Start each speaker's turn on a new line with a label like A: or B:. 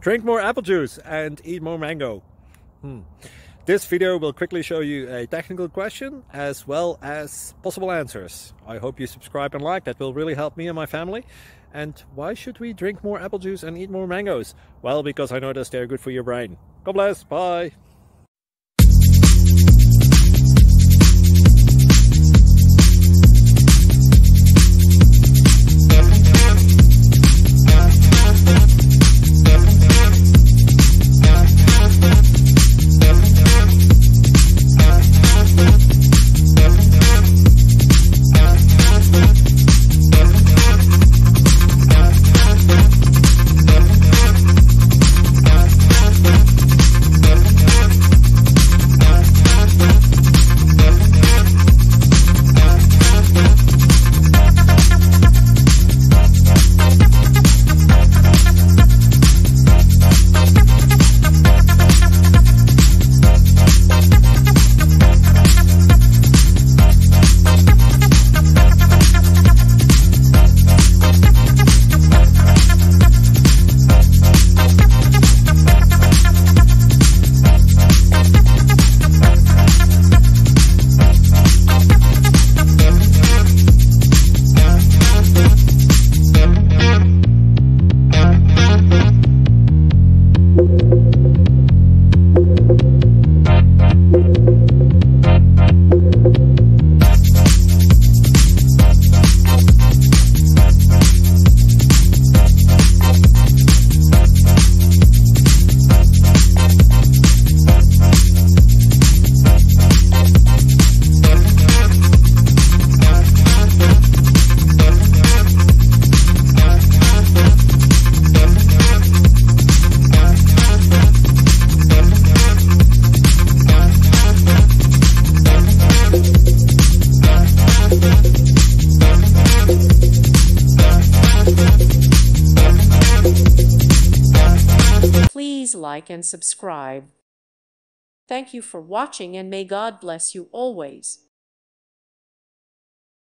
A: Drink more apple juice and eat more mango. This video will quickly show you a technical question as well as possible answers. I hope you subscribe and like, that will really help me and my family. And why should we drink more apple juice and eat more mangoes? Well, because I noticed they're good for your brain. God bless, bye!
B: Please like and subscribe. Thank you for watching, and may God bless you always.